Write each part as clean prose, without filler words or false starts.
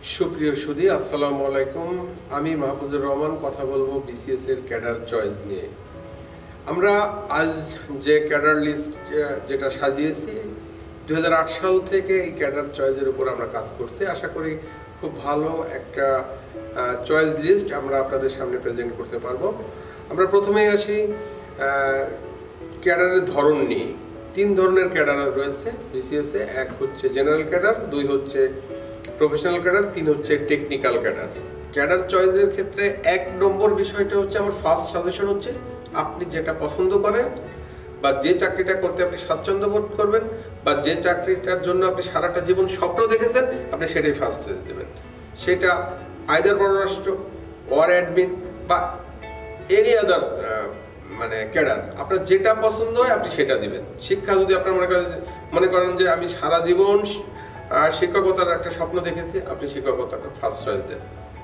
সুপ্রিয় সুধী, আসসালামু আলাইকুম। আমি মাহফুজুর রহমান কথা বলবো বিসিএস এর ক্যাডার চয়েস নিয়ে। আমরা আজ যে ক্যাডার লিস্ট যেটা সাজিয়েছি 2008 সাল থেকে এই ক্যাডার চয়েসের উপর আমরা কাজ করছি। আশা করি খুব ভালো একটা চয়েস লিস্ট আমরা আপনাদের সামনে প্রেজেন্ট করতে পারবো। আমরা প্রথমেই আসি ক্যাডারের ধরন নিয়ে। 3 ধরনের ক্যাডার রয়েছে বিসিএস এ। এক হচ্ছে জেনারেল ক্যাডার, 2 হচ্ছে প্রফেশনাল ক্যাডার, 3 হচ্ছে টেকনিক্যাল ক্যাডার। ক্যাডার চয়েসের ক্ষেত্রে 1 নম্বর বিষয়টা হচ্ছে আমার ফার্স্ট সাজেশন হচ্ছে আপনি যেটা পছন্দ করেন বা যে চাকরিটা করতে আপনি স্বাচ্ছন্দ্য বোধ করবেন বা যে চাকরিটার জন্য আপনি সারাটা জীবন স্বপ্ন দেখেছেন আপনি সেটাই ফার্স্ট চয়েস দেবেন। সেটা আইদার পররাষ্ট্র অর অ্যাডমিন বা এনি আদার মানে ক্যাডার, আপনার যেটা পছন্দ হয় আপনি সেটা দিবেন। শিক্ষা যদি আপনার মনে করেন যে আমি সারা জীবন শিক্ষকতার একটা স্বপ্ন দেখেছি, আপনি শিক্ষকতাটা ফার্স্ট চয়েস দেন।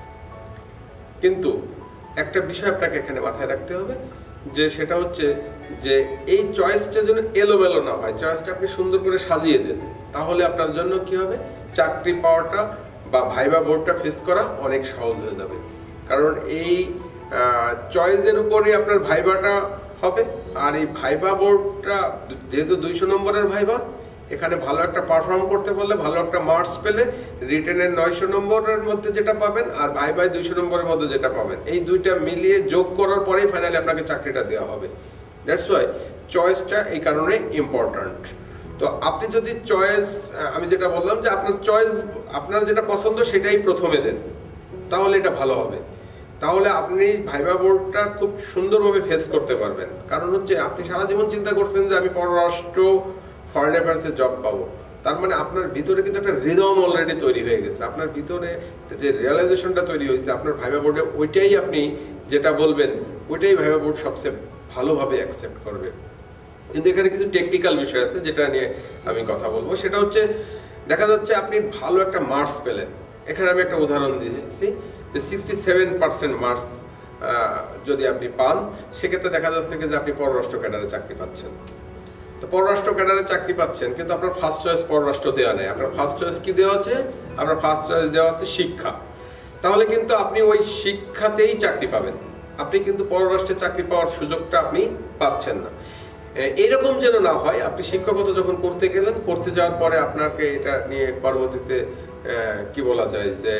কিন্তু একটা বিষয় আপনাকে এখানে মাথায় রাখতে হবে যে সেটা হচ্ছে যে এই চয়েসটা যেন এলোমেলো না হয়। চয়েসটা আপনি সুন্দর করে সাজিয়ে দেন, তাহলে আপনার জন্য কি হবে, চাকরি পাওয়াটা বা ভাইবা বোর্ডটা ফেস করা অনেক সহজ হয়ে যাবে। কারণ এই চয়েসের উপরে আপনার ভাইবাটা হবে। আর এই ভাইবা বোর্ডটা যেহেতু 200 নম্বরের ভাইবা, এখানে ভালো একটা পারফর্ম করতে পারলে, ভালো একটা মার্কস পেলে রিটেনের 900 নম্বরের মধ্যে যেটা পাবেন আর ভাইভায় 200 নম্বরের মধ্যে যেটা পাবেন, এই দুইটা মিলিয়ে যোগ করার পরেই ফাইনালি আপনাকে চাকরিটা দেওয়া হবে। দ্যাটস ওয়াই চয়েসটা এই কারণে ইম্পর্ট্যান্ট। তো আপনি যদি চয়েস, আমি যেটা বললাম যে আপনার চয়েস, আপনার যেটা পছন্দ সেটাই প্রথমে দেন, তাহলে এটা ভালো হবে। তাহলে আপনি ভাইবা বোর্ডটা খুব সুন্দরভাবে ফেস করতে পারবেন। কারণ হচ্ছে আপনি সারা জীবন চিন্তা করছেন যে আমি পররাষ্ট্র ফরেন অ্যাফেয়ার্সে জব পাবো, তার মানে আপনার ভিতরে কিন্তু একটা রিদম অলরেডি তৈরি হয়ে গেছে। আপনার ভিতরে যে রিয়েলাইজেশনটা তৈরি হয়েছে আপনার ভাইবা বোর্ডে, ওইটাই আপনি যেটা বলবেন ওইটাই ভাইবা বোর্ড সবচেয়ে ভালোভাবে অ্যাকসেপ্ট করবে। কিন্তু এখানে কিছু টেকনিক্যাল বিষয় আছে যেটা নিয়ে আমি কথা বলবো। সেটা হচ্ছে দেখা যাচ্ছে আপনি ভালো একটা মার্কস পেলেন। এখানে আমি একটা উদাহরণ দিয়েছি যে 67% মার্কস যদি আপনি পান, সেক্ষেত্রে দেখা যাচ্ছে যে আপনি পররাষ্ট্র ক্যাডারে চাকরি পাচ্ছেন। তো পররাষ্ট্র ক্যাডারে চাকরি পাচ্ছেন, কিন্তু আপনার ফার্স্ট চয়েস পররাষ্ট্র দেওয়া নেই। আপনার ফার্স্ট চয়েস কি দেওয়া আছে? আপনার ফার্স্ট চয়েস দেওয়া আছে শিক্ষা। তাহলে কিন্তু আপনি ওই শিক্ষাতেই চাকরি পাবেন, আপনি কিন্তু পররাষ্ট্রে চাকরি পাওয়ার সুযোগটা আপনি পাচ্ছেন না। এরকম যেন না হয় আপনি শিক্ষকতা যখন করতে গেলেন, করতে যাওয়ার পরে আপনাকে এটা নিয়ে পরবর্তীতে কি বলা যায় যে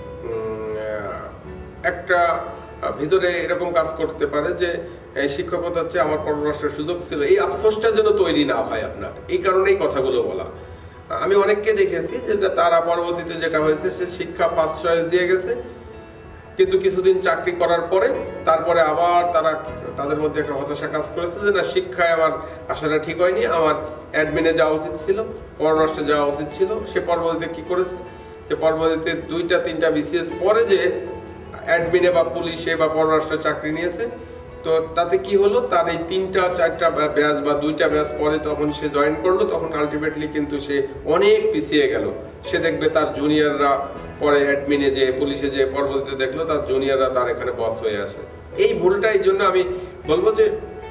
একটা ভিতরে এরকম কাজ করতে পারে যে শিক্ষকতা হচ্ছে আমার পররাষ্ট্রের সুযোগ ছিল, এই আফসোসটা যেন তৈরি না হয় আপনার। এই কারণেই কথাগুলো বলা। আমি অনেককে দেখেছি যে তারা পরবর্তীতে যেটা হয়েছে সে শিক্ষা ফার্স্ট চয়েস দিয়ে গেছে, কিন্তু কিছুদিন চাকরি করার পরে তারপরে আবার তাদের মধ্যে একটা হতাশা কাজ করেছে যে না, শিক্ষায় আমার আশাটা ঠিক হয়নি, আমার অ্যাডমিনে যাওয়া উচিত ছিল, পররাষ্ট্রে যাওয়া উচিত ছিল। সে পরবর্তীতে কি করেছে, যে পরবর্তীতে 2-3টা বিসিএস পরে যে অ্যাডমিনে বা পুলিশে বা পররাষ্ট্রে চাকরি নিয়েছে। তো তাতে কি হলো, তার এই 3-4টা ব্যাচ বা 2টা ব্যাচ পরে তখন সে জয়েন করলো, তখন আলটিমেটলি কিন্তু সে অনেক পিছিয়ে গেল। সে দেখবে তার জুনিয়ররা পরে অ্যাডমিনে যে পুলিশে যে পরবর্তীতে দেখলো তার জুনিয়ররা তার এখানে বস হয়ে আসে। এই ভুলটা, এই জন্য আমি বলবো যে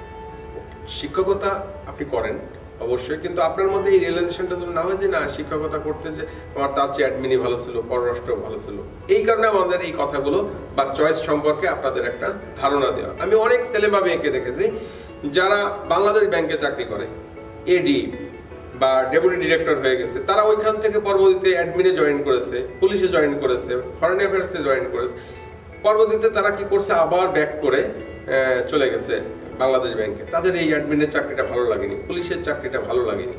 শিক্ষকতা আপনি করেন অবশ্যই, কিন্তু আপনার মধ্যে এই রিয়েলাইজেশনটা যেন না হয় যে না, শিক্ষকতা করতে যে আমার তার চেয়ে অ্যাডমিনই ভালো ছিল, পররাষ্ট্র ভালো ছিল। এই কারণে আমাদের এই কথাগুলো বা চয়েস সম্পর্কে আপনাদের একটা ধারণা দেওয়া। আমি অনেক ছেলে বা মেয়েকে দেখেছি যারা বাংলাদেশ ব্যাংকে চাকরি করে, এডি বা ডেপুটি ডিরেক্টর হয়ে গেছে, তারা ওইখান থেকে পরবর্তীতে অ্যাডমিনে জয়েন করেছে, পুলিশে জয়েন করেছে, ফরেন অ্যাফেয়ার্সে জয়েন করেছে। পরবর্তীতে তারা কি করছে, আবার ব্যাক করে চলে গেছে বাংলাদেশ ব্যাংকে। তাদের এই অ্যাডমিনের চাকরিটা ভালো লাগেনি, পুলিশের চাকরিটা ভালো লাগেনি,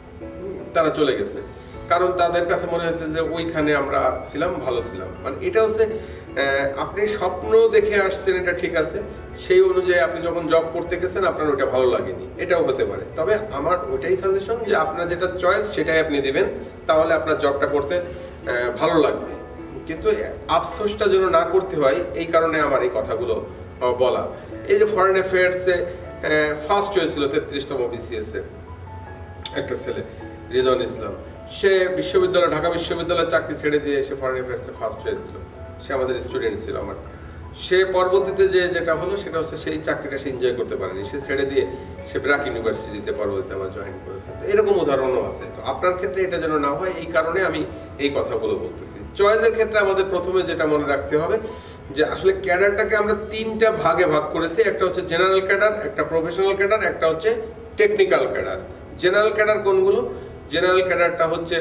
তারা চলে গেছে। কারণ তাদের কাছে মনে হয়েছে যে ওইখানে আমরা ছিলাম, ভালো ছিলাম। মানে এটা হচ্ছে আপনি স্বপ্ন দেখে আসছেন, এটা ঠিক আছে, সেই অনুযায়ী আপনি যখন জব করতে গেছেন আপনার ওইটা ভালো লাগেনি, এটাও হতে পারে। তবে আমার ওইটাই সাজেশন যে আপনার যেটা চয়েস সেটাই আপনি দিবেন, তাহলে আপনার জবটা করতে ভালো লাগবে। কিন্তু আফসোসটা যেন না করতে হয়, এই কারণে আমার এই কথাগুলো বলা। এই যে ফরেন অ্যাফেয়ার্সে ফার্স্ট হয়েছিল 33তম বিসিএস এ একটা ছেলে, রিদওয়ান ইসলাম, সে বিশ্ববিদ্যালয়, ঢাকা বিশ্ববিদ্যালয়ের চাকরি ছেড়ে দিয়ে সে ফরেন অ্যাফেয়ার্সে ফার্স্ট হয়েছিল। সে আমাদের স্টুডেন্ট ছিল আমার। সে পরবর্তীতে যেটা হলো সেটা হচ্ছে সেই চাকরিটা সে এনজয় করতে পারেনি, সে ছেড়ে দিয়ে সে ব্র্যাক ইউনিভার্সিটিতে পরবর্তীতে আবার জয়েন করেছে। তো এরকম উদাহরণও আছে। তো আপনার ক্ষেত্রে এটা যেন না হয়, এই কারণে আমি এই কথাগুলো বলতেছি। চয়েসের ক্ষেত্রে আমাদের প্রথমে যেটা মনে রাখতে হবে যে আসলে ক্যাডারটাকে আমরা তিনটা ভাগে ভাগ করেছি। একটা হচ্ছে জেনারেল ক্যাডার, একটা প্রফেশনাল ক্যাডার, একটা হচ্ছে টেকনিক্যাল ক্যাডার। জেনারেল ক্যাডার কোনগুলো? জেনারেল ক্যাডারটা হচ্ছে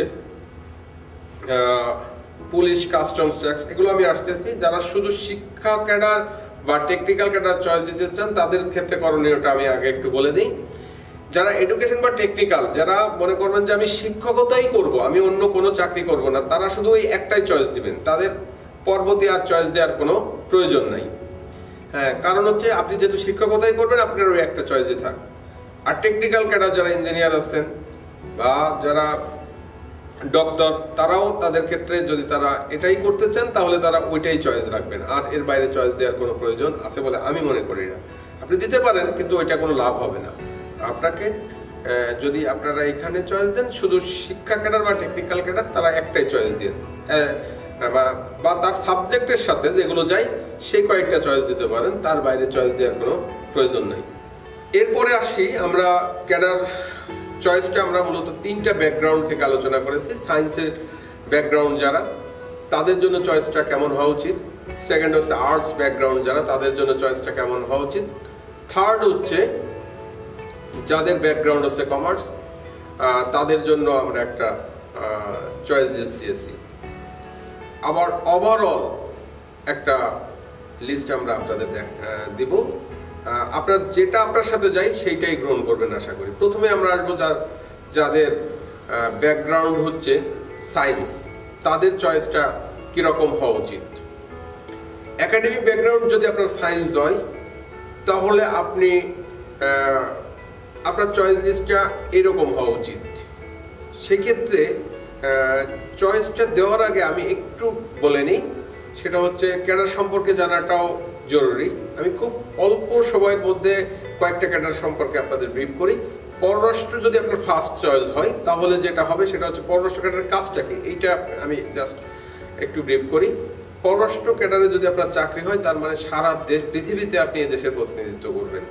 পুলিশ, কাস্টমস, ট্যাক্স, এগুলো আমি আসতেছি। যারা শুধু শিক্ষা ক্যাডার বা টেকনিক্যাল ক্যাডার চয়েস দিতে চান তাদের ক্ষেত্রে করণীয়টা আমি আগে একটু বলে দিই। যারা এডুকেশন বা টেকনিক্যাল, যারা মনে করবেন যে আমি শিক্ষকতাই করব, আমি অন্য কোনো চাকরি করব না, তারা শুধু ওই একটাই চয়েস দিবেন, তাদের পরবর্তী আর চয়েস দেওয়ার কোনো প্রয়োজন নাই। হ্যাঁ, কারণ হচ্ছে আপনি যেহেতু শিক্ষকতাই করবেন আপনার ওই একটা চয়েসই থাক। আর টেকনিক্যাল ক্যাডার যারা ইঞ্জিনিয়ার আছেন বা যারা ডক্টর, তারাও তাদের ক্ষেত্রে যদি তারা এটাই করতে চান তাহলে তারা ওইটাই চয়েস রাখবেন, আর এর বাইরে চয়েস দেওয়ার কোনো প্রয়োজন আছে বলে আমি মনে করি না। আপনি দিতে পারেন কিন্তু ওইটা কোনো লাভ হবে না। আপনাকে যদি আপনারা এখানে চয়েস দেন শুধু শিক্ষা ক্যাডার বা টেকনিক্যাল ক্যাডার, তারা একটাই চয়েস দেন বা তার সাবজেক্টের সাথে যেগুলো যায় সেই কয়েকটা চয়েস দিতে পারেন, তার বাইরে চয়েস দেওয়ার কোনো প্রয়োজন নেই। এরপরে আসি আমরা ক্যাডার চয়েসটা আমরা মূলত তিনটা ব্যাকগ্রাউন্ড থেকে আলোচনা করেছি। সায়েন্সের ব্যাকগ্রাউন্ড যারা, তাদের জন্য চয়েসটা কেমন হওয়া উচিত। সেকেন্ড হচ্ছে আর্টস ব্যাকগ্রাউন্ড যারা, তাদের জন্য চয়েসটা কেমন হওয়া উচিত। থার্ড হচ্ছে যাদের ব্যাকগ্রাউন্ড হচ্ছে কমার্স, তাদের জন্য আমরা একটা চয়েস লিস্ট দিয়েছি। আবার ওভারঅল একটা লিস্ট আমরা আপনাদের দিব। আপনার যেটা আপনার সাথে যাই সেইটাই গ্রহণ করবেন আশা করি। প্রথমে আমরা আসবো যাদের ব্যাকগ্রাউন্ড হচ্ছে সায়েন্স, তাদের চয়েসটা কিরকম হওয়া উচিত। একাডেমিক ব্যাকগ্রাউন্ড যদি আপনার সায়েন্স হয় তাহলে আপনি আপনার চয়েস লিস্টটা এরকম হওয়া উচিত। সেক্ষেত্রে চয়েসটা দেওয়ার আগে আমি একটু বলে নিই, সেটা হচ্ছে ক্যাডার সম্পর্কে জানাটাও জরুরি। আমি খুব অল্প সময়ের মধ্যে কয়েকটা ক্যাডার সম্পর্কে আপনাদের ব্রিফ করি। পররাষ্ট্র যদি আপনার ফার্স্ট চয়েস হয় তাহলে যেটা হবে সেটা হচ্ছে পররাষ্ট্র ক্যাডারের কাজটা কি, এইটা আমি জাস্ট একটু ব্রিফ করি। পররাষ্ট্র ক্যাডারে যদি আপনার চাকরি হয় তার মানে সারা দেশ, পৃথিবীতে আপনি এই দেশের প্রতিনিধিত্ব করবেন।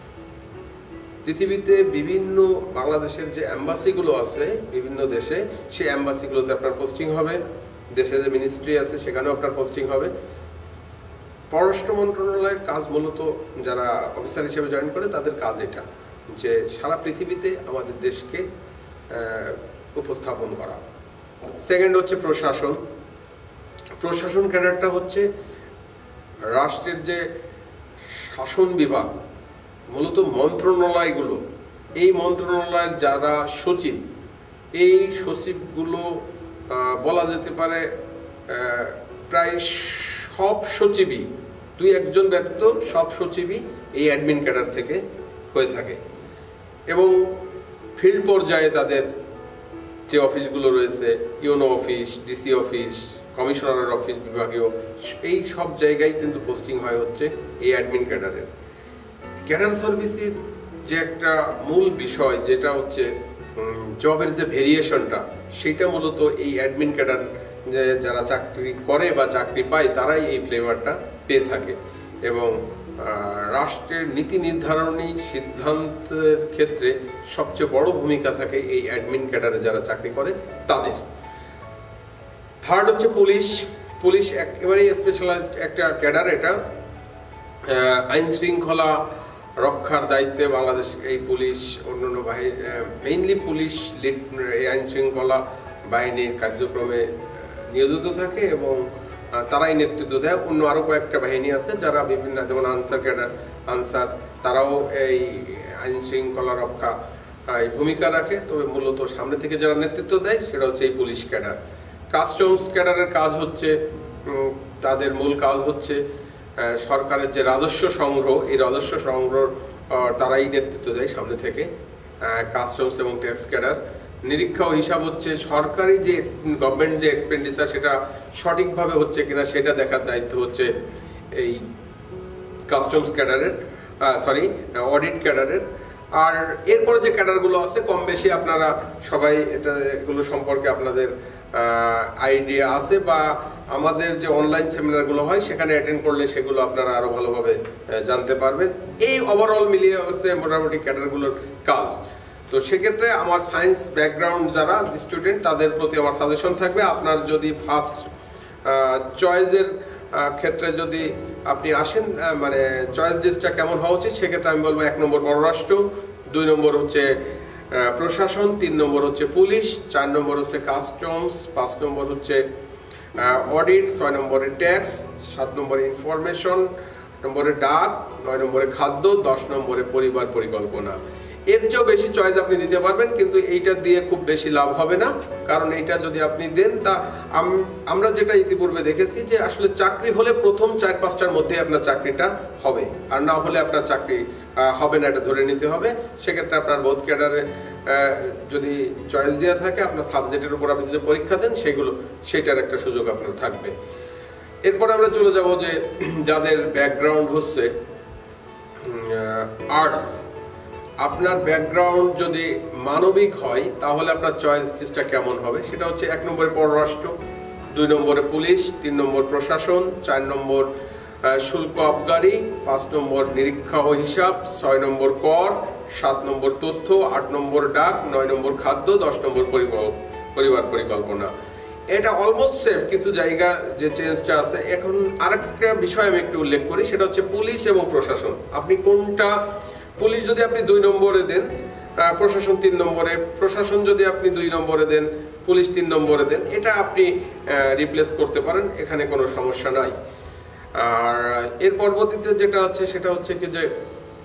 পৃথিবীতে বিভিন্ন বাংলাদেশের যে অ্যাম্বাসিগুলো আছে বিভিন্ন দেশে, সেই অ্যাম্বাসিগুলোতে আপনার পোস্টিং হবে। দেশে যে মিনিস্ট্রি আছে সেখানেও আপনার পোস্টিং হবে। পররাষ্ট্র মন্ত্রণালয়ের কাজ মূলত যারা অফিসার হিসেবে জয়েন করে তাদের কাজ এটা, যে সারা পৃথিবীতে আমাদের দেশকে উপস্থাপন করা। সেকেন্ড হচ্ছে প্রশাসন। প্রশাসন ক্যাডারটা হচ্ছে রাষ্ট্রের যে শাসন বিভাগ, মূলত মন্ত্রণালয়গুলো, এই মন্ত্রণালয়ের যারা সচিব, এই সচিবগুলো বলা যেতে পারে প্রায় সব সচিবই, দুই একজন ব্যতীত সব সচিবই এই অ্যাডমিন ক্যাডার থেকে হয়ে থাকে। এবং ফিল্ড পর্যায়ে তাদের যে অফিসগুলো রয়েছে, ইউনো অফিস, ডিসি অফিস, কমিশনারের অফিস, বিভাগীয়, এই সব জায়গায় কিন্তু পোস্টিং হয় হচ্ছে এই অ্যাডমিন ক্যাডারের। ক্যাডার সার্ভিসের যে একটা মূল বিষয় যেটা হচ্ছে জবের যে ভেরিয়েশনটা, সেটা মূলত এই অ্যাডমিন ক্যাডার যারা চাকরি করে বা চাকরি পায় তারাই এই ফ্লেভারটা পেয়ে থাকে। এবং রাষ্ট্রের নীতি নির্ধারণী সিদ্ধান্তের ক্ষেত্রে সবচেয়ে বড় ভূমিকা থাকে এই অ্যাডমিন ক্যাডারে যারা চাকরি করে তাদের। থার্ড হচ্ছে পুলিশ। পুলিশ একেবারেই স্পেশালাইজড একটা ক্যাডার। এটা আইন শৃঙ্খলা রক্ষার দায়িত্বে বাংলাদেশ এই পুলিশ অন্যান্য বাহিনী, মেইনলি পুলিশ লিড এই আইন শৃঙ্খলা বাহিনীর কার্যক্রমে নিয়োজিত থাকে এবং তারাই নেতৃত্ব দেয়। অন্য আরও কয়েকটা বাহিনী আছে যারা বিভিন্ন, যেমন আনসার ক্যাডার, আনসার, তারাও এই আইন শৃঙ্খলা রক্ষা ভূমিকা রাখে। তবে মূলত সামনে থেকে যারা নেতৃত্ব দেয় সেটা হচ্ছে এই পুলিশ ক্যাডার। কাস্টমস ক্যাডারের কাজ হচ্ছে, তাদের মূল কাজ হচ্ছে সরকারের যে রাজস্ব সংগ্রহ, এই রাজস্ব সংগ্রহ তারাই নেতৃত্ব দেয় সামনে থেকে। কাস্টমস এবং ট্যাক্স ক্যাডার নিরীক্ষা ও হিসাব হচ্ছে সরকারি যে গভর্নমেন্ট যে এক্সপেন্ডিচার সেটা সঠিকভাবে হচ্ছে কিনা সেটা দেখার দায়িত্ব হচ্ছে এই কাস্টমস ক্যাডারের, অডিট ক্যাডারের। আর এরপরে যে ক্যাডারগুলো আছে কম বেশি আপনারা সবাই এগুলো সম্পর্কে আপনাদের আইডিয়া আছে, বা আমাদের যে অনলাইন সেমিনারগুলো হয় সেখানে অ্যাটেন্ড করলে সেগুলো আপনারা আরো ভালোভাবে জানতে পারবেন। এই ওভারঅল মিলিয়ে হচ্ছে মোটামুটি ক্যাডারগুলোর কাজ। তো সেক্ষেত্রে আমার সায়েন্স ব্যাকগ্রাউন্ড যারা স্টুডেন্ট তাদের প্রতি আমার সাজেশন থাকবে, আপনার যদি ফার্স্ট চয়েসের ক্ষেত্রে যদি আপনি আসেন, মানে চয়েস লিস্টটা কেমন হওয়া উচিত, সেক্ষেত্রে আমি বলবো 1 নম্বর পররাষ্ট্র, 2 নম্বর হচ্ছে প্রশাসন, 3 নম্বর হচ্ছে পুলিশ, 4 নম্বর হচ্ছে কাস্টমস, 5 নম্বর হচ্ছে অডিট, 6 নম্বরে ট্যাক্স, 7 নম্বরে ইনফরমেশন, 8 নম্বরে ডাক, 9 নম্বরে খাদ্য, 10 নম্বরে পরিবার পরিকল্পনা। এর চেয়েও বেশি চয়েস আপনি দিতে পারবেন, কিন্তু এইটা দিয়ে খুব বেশি লাভ হবে না, কারণ এইটা যদি আপনি দেন তা আমরা যেটা ইতিপূর্বে দেখেছি যে আসলে চাকরি হলে প্রথম 4-5টার মধ্যে আপনার চাকরিটা হবে, আর না হলে আপনার চাকরি হবে না, এটা ধরে নিতে হবে। সেক্ষেত্রে আপনার বোধ ক্যাডারে যদি চয়েস দেওয়া থাকে, আপনার সাবজেক্টের উপর আপনি যদি পরীক্ষা দেন সেটার একটা সুযোগ আপনার থাকবে। এরপর আমরা চলে যাব যে যাদের ব্যাকগ্রাউন্ড হচ্ছে আর্টস, আপনার ব্যাকগ্রাউন্ড যদি মানবিক হয় তাহলে আপনার চয়েস লিস্টটা কেমন হবে, সেটা হচ্ছে 1 নম্বরে পররাষ্ট্র, 2 নম্বরে পুলিশ, 3 নম্বর প্রশাসন, 4 নম্বর শুল্ক আবগারি, 5 নম্বর নিরীক্ষা ও হিসাব, 6 নম্বর কর, 7 নম্বর তথ্য, 8 নম্বর ডাক, 9 নম্বর খাদ্য, 10 নম্বর পরিবার পরিকল্পনা। এটা অলমোস্ট সেম, কিছু জায়গা যে চেঞ্জটা আছে। এখন আরেকটা বিষয় আমি একটু উল্লেখ করি, সেটা হচ্ছে পুলিশ এবং প্রশাসন। আপনি কোনটা, পুলিশ যদি আপনি 2 নম্বরে দেন, প্রশাসন 3 নম্বরে, প্রশাসন যদি আপনি 2 নম্বরে দেন, পুলিশ 3 নম্বরে দেন, এটা আপনি রিপ্লেস করতে পারেন, এখানে কোনো সমস্যা নাই। আর এর পরবর্তীতে যেটা আছে সেটা হচ্ছে কি যে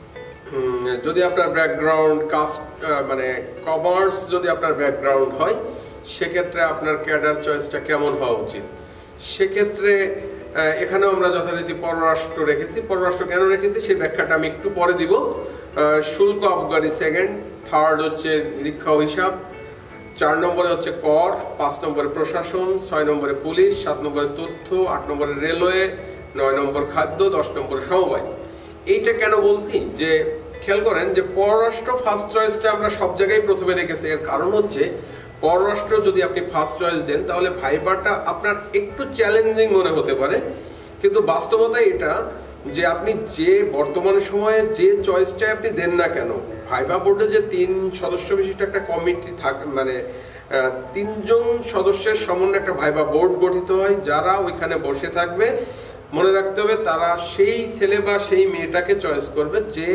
যদি আপনার ব্যাকগ্রাউন্ড কাস্ট মানে কমার্স যদি আপনার ব্যাকগ্রাউন্ড হয়, সেক্ষেত্রে আপনার ক্যাডার চয়েসটা কেমন হওয়া উচিত। সেক্ষেত্রে এখানেও আমরা যথারীতি পররাষ্ট্র রেখেছি। পররাষ্ট্র কেন রেখেছি সেই ব্যাখ্যাটা আমি একটু পরে দিব। শুল্ক আবগারি সেকেন্ড, 3rd হচ্ছে নিরীক্ষা ও হিসাব, 4 নম্বরে হচ্ছে কর, 5 নম্বরে প্রশাসন, 6 নম্বরে পুলিশ, 7 নম্বরে তথ্য, 8 নম্বরে রেলওয়ে, 9 নম্বর খাদ্য, 10 নম্বরে সমবায়। এইটা কেন বলছি যে খেয়াল করেন যে পররাষ্ট্র ফার্স্ট চয়েসটা আমরা সব জায়গায় প্রথমে রেখেছি। এর কারণ হচ্ছে পররাষ্ট্র যদি আপনি ফার্স্ট চয়েস দেন তাহলে ভাইবাটা আপনার একটু চ্যালেঞ্জিং মনে হতে পারে, কিন্তু বাস্তবতা এটা যে আপনি যে বর্তমান সময়ে যে চয়েসটা আপনি দেন না কেন, ভাইবা বোর্ডে যে 3 সদস্য বিশিষ্ট একটা কমিটি থাকে, মানে 3 জন সদস্যের সমন্বয়ে একটা ভাইবা বোর্ড গঠিত হয়, যারা ওইখানে বসে থাকবে। মনে রাখতে হবে তারা সেই ছেলে বা সেই মেয়েটাকে চয়েস করবে যে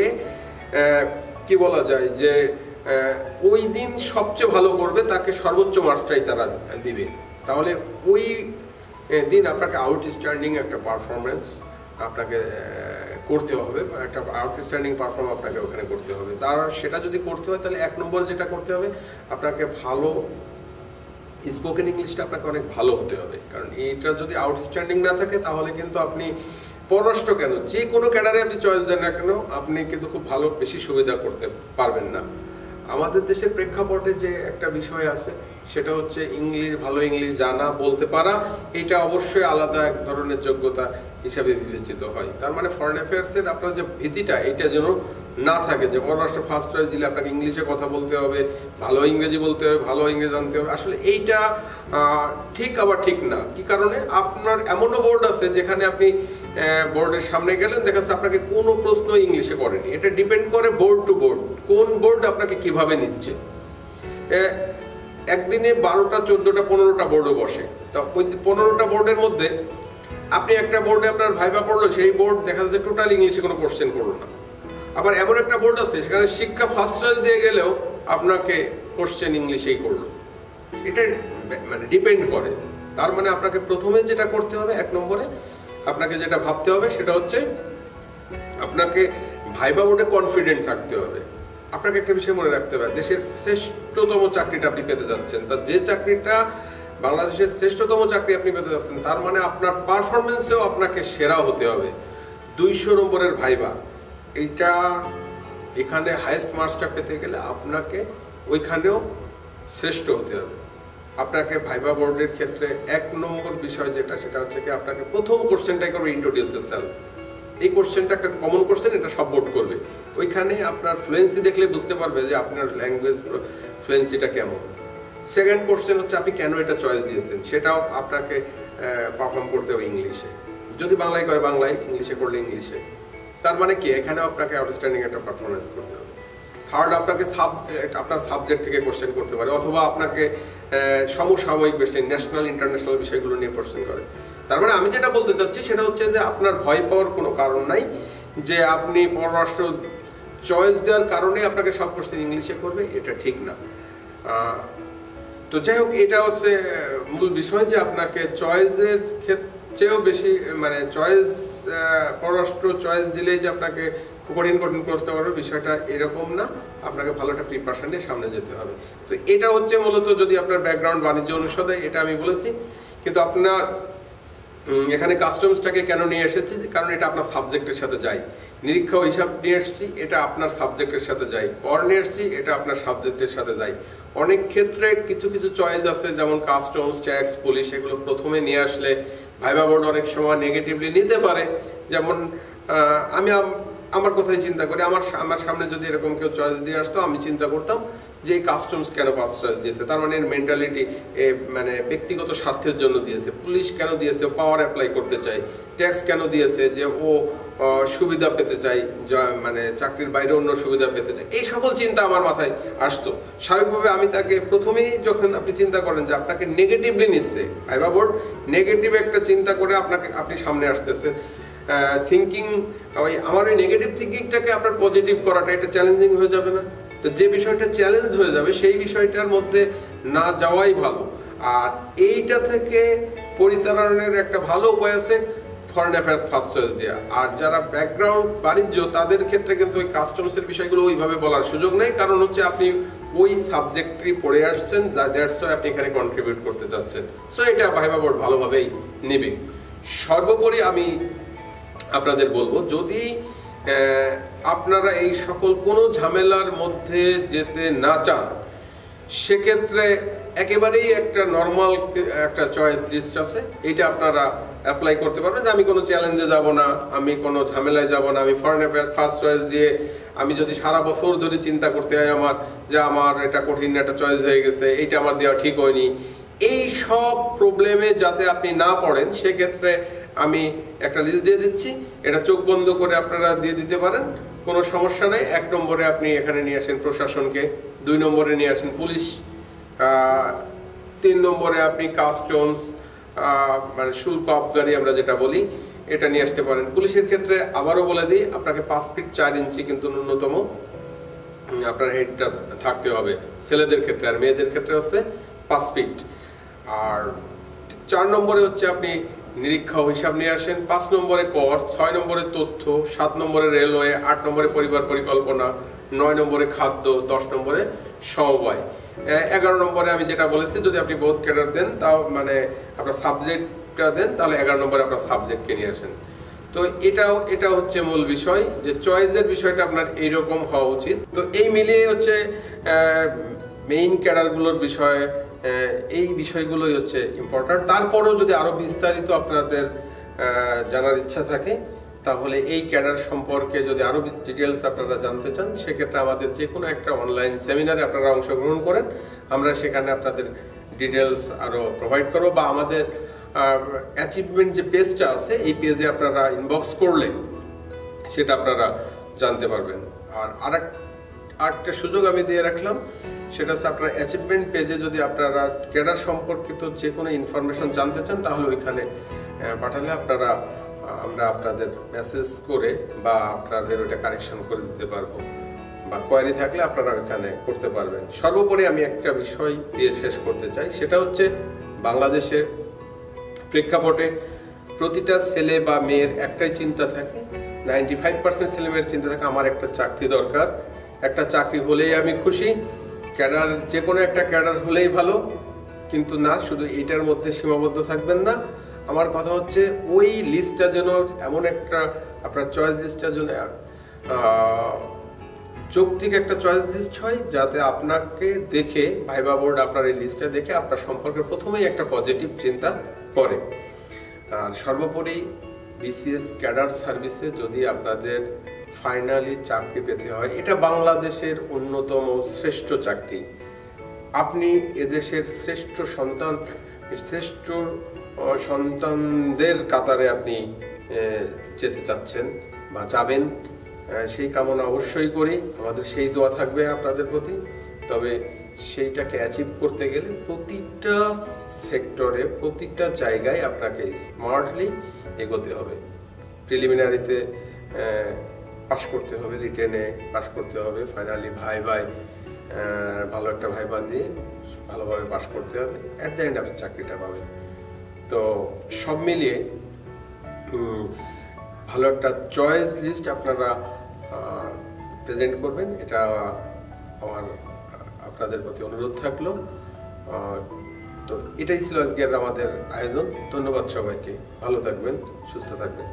কি বলা যায় যে ওই দিন সবচেয়ে ভালো করবে, তাকে সর্বোচ্চ মার্কসটাই তারা দিবে। তাহলে ওই দিন আপনাকে আউটস্ট্যান্ডিং একটা পারফরমেন্স আপনাকে করতে হবে, একটা আউটস্ট্যান্ডিং পারফর্ম আপনাকে ওখানে করতে হবে। তার সেটা যদি করতে হয় তাহলে 1 নম্বরে যেটা করতে হবে, আপনাকে ভালো স্পোকেন ইংলিশটা আপনাকে অনেক ভালো হতে হবে। কারণ এইটা যদি আউটস্ট্যান্ডিং না থাকে তাহলে কিন্তু আপনি পররাষ্ট্র কেন যে কোনো ক্যাডারে আপনি চয়েস দেন না কেন, আপনি কিন্তু খুব ভালো বেশি সুবিধা করতে পারবেন না। আমাদের দেশের প্রেক্ষাপটে যে একটা বিষয় আছে সেটা হচ্ছে ভালো ইংলিশ জানা, বলতে পারা, এটা অবশ্যই আলাদা এক ধরনের যোগ্যতা হিসাবে বিবেচিত হয়। তার মানে ফরেন অ্যাফেয়ার্সের আপনার যে ভীতিটা, এটা যেন না থাকে যে পররাষ্ট্র ফার্স্ট চয়েস দিলে আপনাকে ইংলিশে কথা বলতে হবে, ভালো ইংরেজি বলতে হবে, ভালো ইংরেজি জানতে হবে। আসলে এইটা ঠিক আবার ঠিক না। কি কারণে? আপনার এমনও বোর্ড আছে যেখানে আপনি বোর্ডের সামনে গেলেন, দেখা যাচ্ছে আপনাকে কোনো প্রশ্ন ইংলিশে করেনি। এটা ডিপেন্ড করে বোর্ড টু বোর্ড, কোন বোর্ড আপনাকে কিভাবে নিচ্ছে। একদিনে 12টা 14টা 15টা বোর্ডও বসে। তো ওই 15টা বোর্ডের মধ্যে আপনি একটা বোর্ডে আপনার ভাইবা পড়লো, সেই বোর্ড দেখা যাচ্ছে টোটাল ইংলিশে কোনো কোশ্চেন করলো না। আবার এমন একটা বোর্ড আছে সেখানে শিক্ষা ফার্স্ট চয়েস দিয়ে গেলেও আপনাকে কোশ্চেন ইংলিশেই করলো। এটা মানে ডিপেন্ড করে। তার মানে আপনাকে প্রথমে যেটা করতে হবে, 1 নম্বরে আপনাকে যেটা ভাবতে হবে সেটা হচ্ছে আপনাকে ভাইবা বোর্ডে কনফিডেন্ট থাকতে হবে। আপনাকে একটা বিষয় মনে রাখতে হবে, দেশের শ্রেষ্ঠতম চাকরিটা আপনি পেতে যাচ্ছেন, তার যে চাকরিটা বাংলাদেশের শ্রেষ্ঠতম চাকরি আপনি পেতে যাচ্ছেন, তার মানে আপনার পারফরমেন্সেও আপনাকে সেরা হতে হবে। 200 নম্বরের ভাইবা, এইটা এখানে হাইয়েস্ট মার্কসটা পেতে গেলে আপনাকে ওইখানেও শ্রেষ্ঠ হতে হবে। আপনাকে ভাইবা বোর্ডের ক্ষেত্রে 1 নম্বর বিষয় যেটা, সেটা হচ্ছে কি আপনাকে প্রথম কোশ্চেনটাই করবে ইন্ট্রোডিউস ইয়োরসেলফ। এই কোশ্চেনটা একটা কমন কোশ্চেন, এটা সব বোর্ড করবে। ওইখানে আপনার ফ্লুয়েন্সি দেখলে বুঝতে পারবে যে আপনার ল্যাঙ্গুয়েজ ফ্লুয়েন্সিটা কেমন। সেকেন্ড কোশ্চেন হচ্ছে আপনি কেন এটা চয়েস দিয়েছেন, সেটাও আপনাকে পারফর্ম করতে হবে ইংলিশে। যদি বাংলায় করে বাংলায়, ইংলিশে করলে ইংলিশে। তার মানে কি এখানে আপনাকে আউটস্ট্যান্ডিং একটা পারফরমেন্স করতে হবে। 3rd আপনাকে আপনার সাবজেক্ট থেকে কোশ্চেন করতে পারে, অথবা আপনাকে সমসাময়িক বিষয়, ন্যাশনাল ইন্টারন্যাশনাল বিষয়গুলো নিয়ে কোশ্চেন করে। তার মানে আমি যেটা বলতে চাচ্ছি সেটা হচ্ছে যে আপনার ভয় পাওয়ার কোনো কারণ নাই যে আপনি পররাষ্ট্র চয়েস দেওয়ার কারণে আপনাকে সব কোশ্চেন ইংলিশে করবে, এটা ঠিক না। তো যাই হোক, এটা হচ্ছে মূল বিষয় যে আপনাকে চয়েসের ক্ষেত্রেও বেশি মানে চয়েস পররাষ্ট্র চয়েস দিলেই যে আপনাকে কঠিন কঠিন প্রশ্ন করবে, বিষয়টা এরকম না। আপনাকে ভালো একটা প্রিপারেশন নিয়ে সামনে যেতে হবে। তো এটা হচ্ছে মূলত যদি আপনার ব্যাকগ্রাউন্ড বাণিজ্য অনুষদে, এটা আমি বলেছি। কিন্তু আপনার এখানে কাস্টমসটাকে কেন নিয়ে এসেছি, কারণ এটা আপনার সাবজেক্টের সাথে যায়। নিরীক্ষা ও হিসাব নিয়ে এসেছি, এটা আপনার সাবজেক্টের সাথে যায়। কর নিয়ে এসেছি, এটা আপনার সাবজেক্টের সাথে যায়। অনেক ক্ষেত্রে কিছু কিছু চয়েস আছে, যেমন কাস্টমস, ট্যাক্স, পুলিশ, এগুলো প্রথমে নিয়ে আসলে ভাইবা বোর্ড অনেক সময় নেগেটিভলি নিতে পারে। যেমন আমি আমার কথাই চিন্তা করি, আমার সামনে যদি এরকম কেউ চয়েস দিয়ে আসতো, আমি চিন্তা করতাম যে কাস্টমস কেন ফার্স্ট চয়েস দিয়েছে, তার মানে এর মেন্টালিটি মানে ব্যক্তিগত স্বার্থের জন্য দিয়েছে। পুলিশ কেন দিয়েছে, পাওয়ার অ্যাপ্লাই করতে চাই। ট্যাক্স কেন দিয়েছে, যে ও সুবিধা পেতে চাই, মানে চাকরির বাইরে অন্য সুবিধা পেতে চাই। এই সকল চিন্তা আমার মাথায় আসতো। স্বাভাবিকভাবে আমি তাকে প্রথমেই, যখন আপনি চিন্তা করেন যে আপনাকে নেগেটিভলি নিচ্ছে ভাইবা বোর্ড, নেগেটিভ একটা চিন্তা করে আপনি সামনে আসতেছেন, থিঙ্কিং, আমার ওই নেগেটিভ থিঙ্কিংটাকে আপনার পজিটিভ করাটা, এটা চ্যালেঞ্জিং হয়ে যাবে না? তো যে বিষয়টা চ্যালেঞ্জ হয়ে যাবে সেই বিষয়টার মধ্যে না যাওয়াই ভালো। আর এইটা থেকে পরিত্রাণের একটা ভালো উপায় আছে ফরেন অ্যাফেয়ার্স ফার্স্ট চয়েস দেওয়া। আর যারা ব্যাকগ্রাউন্ড বাণিজ্য, তাদের ক্ষেত্রে কিন্তু ওই কাস্টমসের বিষয়গুলো ওইভাবে বলার সুযোগ নেই, কারণ হচ্ছে আপনি ওই সাবজেক্টই পড়ে আসছেন, দ্যাটস ওয়াই আপনি এখানে কন্ট্রিবিউট করতে চাচ্ছেন। সো এটা ভাইবা বোর্ড ভালোভাবেই নেবে। সর্বোপরি আমি আপনাদের বলবো, যদি আপনারা এই সকল কোনো ঝামেলার মধ্যে যেতে না চান, সেক্ষেত্রে একেবারেই একটা নর্মাল একটা চয়েস লিস্ট আছে, এইটা আপনারা অ্যাপ্লাই করতে পারবেন। যে আমি কোনো চ্যালেঞ্জে যাব না, আমি কোনো ঝামেলায় যাব না, আমি ফরেন অ্যাফেয়ার্স ফার্স্ট চয়েস দিয়ে আমি যদি সারা বছর ধরে চিন্তা করতে হয় আমার যে আমার এটা কঠিন একটা চয়েস হয়ে গেছে, এইটা আমার দেওয়া ঠিক হয়নি, এই সব প্রবলেমে যাতে আপনি না পড়েন, সেক্ষেত্রে আমি একটা লিস্ট দিয়ে দিচ্ছি। এটা চোখ বন্ধ করে আপনারা দিয়ে দিতে পারেন, কোনো সমস্যা নেই। 1 নম্বরে আপনি এখানে নিয়ে আসেন প্রশাসনকে, 2 নম্বরে নিয়ে আসেন পুলিশ, 3 নম্বরে আপনি কাস্টমস মানে শুল্ক আবগারি আমরা যেটা বলি, এটা নিয়ে আসতে পারেন। পুলিশের ক্ষেত্রে আবারও বলে দিই, আপনাকে 5 ফিট 4 ইঞ্চি কিন্তু ন্যূনতম আপনার হেডটা থাকতে হবে ছেলেদের ক্ষেত্রে, আর মেয়েদের ক্ষেত্রে হচ্ছে 5 ফিট। আর 4 নম্বরে হচ্ছে আপনি নিরীক্ষা ও হিসাব নিয়ে আসেন, 5 নম্বরে কর, 6 নম্বরে তথ্য, 7 নম্বরে রেলওয়ে, 8 নম্বরে পরিবার পরিকল্পনা, 9 নম্বরে খাদ্য, 10 নম্বরে সমবায়, 11 নম্বরে আমি যেটা বলেছি, যদি আপনি বোধ ক্যাডার দেন, তাও মানে আপনার সাবজেক্টটা দেন, তাহলে 11 নম্বরে আপনার সাবজেক্টকে নিয়ে আসেন। তো এটা হচ্ছে মূল বিষয়, যে চয়েসের বিষয়টা আপনার এইরকম হওয়া উচিত। তো এই মিলিয়ে হচ্ছে মেইন ক্যাডারগুলোর বিষয়, এই বিষয়গুলোই হচ্ছে ইম্পর্টেন্ট। তারপরেও যদি আরো বিস্তারিত আপনাদের জানার ইচ্ছা থাকে, তাহলে এই ক্যাডার সম্পর্কে যদি আরো ডিটেলস আপনারা জানতে চান, সেক্ষেত্রে আমাদের যে কোনো একটা অনলাইন সেমিনারে আপনারা অংশগ্রহণ করেন, আমরা সেখানে আপনাদের ডিটেলস আরো প্রোভাইড করবো, বা আমাদের অ্যাচিভমেন্ট যে পেজটা আছে, এই পেজে আপনারা ইনবক্স করলে সেটা আপনারা জানতে পারবেন। আর আরেকটা সুযোগ আমি দিয়ে রাখলাম, সেটা হচ্ছে আপনার অ্যাচিভমেন্ট পেজে যদি আপনারা ক্যাডার সম্পর্কিত যে কোনো ইনফরমেশন জানতে চান, তাহলে ওইখানে পাঠালে আমরা আপনাদের মেসেজ করে বা আপনাদের ওইটা কারেকশন করে দিতে পারবো, বা কোয়ারি থাকলে আপনারা ওইখানে করতে পারবেন। সর্বোপরি আমি একটা বিষয় দিয়ে শেষ করতে চাই, সেটা হচ্ছে বাংলাদেশের প্রেক্ষাপটে প্রতিটা ছেলে বা মেয়ের একটাই চিন্তা থাকে, 95% ছেলে মেয়ের চিন্তা থাকে, আমার একটা চাকরি দরকার, একটা চাকরি হলেই আমি খুশি, ক্যাডার যে কোনো একটা ক্যাডার হলেই ভালো। কিন্তু না, শুধু এইটার মধ্যে সীমাবদ্ধ থাকবেন না। আমার কথা হচ্ছে ওই লিস্টটা যেন এমন একটা, আপনার চয়েস লিস্টটা যেন যৌক্তিক একটা চয়েস লিস্ট হয়, যাতে আপনাকে দেখে ভাইবা বোর্ড আপনার এই লিস্টটা দেখে আপনার সম্পর্কে প্রথমেই একটা পজিটিভ চিন্তা করে। আর সর্বোপরি বিসিএস ক্যাডার সার্ভিসে যদি আপনাদের ফাইনালি চাকরি পেতে হয়, এটা বাংলাদেশের অন্যতম শ্রেষ্ঠ চাকরি। আপনি এদেশের শ্রেষ্ঠ সন্তানদের কাতারে আপনি যেতে চাচ্ছেন বা যাবেন, সেই কামনা অবশ্যই করি। আমাদের সেই দোয়া থাকবে আপনাদের প্রতি। তবে সেইটাকে অ্যাচিভ করতে গেলে প্রতিটা সেক্টরে প্রতিটা জায়গায় আপনাকে স্মার্টলি এগোতে হবে। প্রিলিমিনারিতে পাস করতে হবে, রিটেনে পাস করতে হবে, ফাইনালি ভাইভায় ভালো একটা ভাইভা দিয়ে ভালোভাবে পাস করতে হবে, অ্যাট দ্য এন্ড আপনি চাকরিটা পাবেন। তো সব মিলিয়ে ভালো একটা চয়েস লিস্ট আপনারা প্রেজেন্ট করবেন, এটা আমার আপনাদের প্রতি অনুরোধ থাকলো। তো এটাই ছিল আজকের আমাদের আয়োজন। ধন্যবাদ সবাইকে, ভালো থাকবেন, সুস্থ থাকবেন।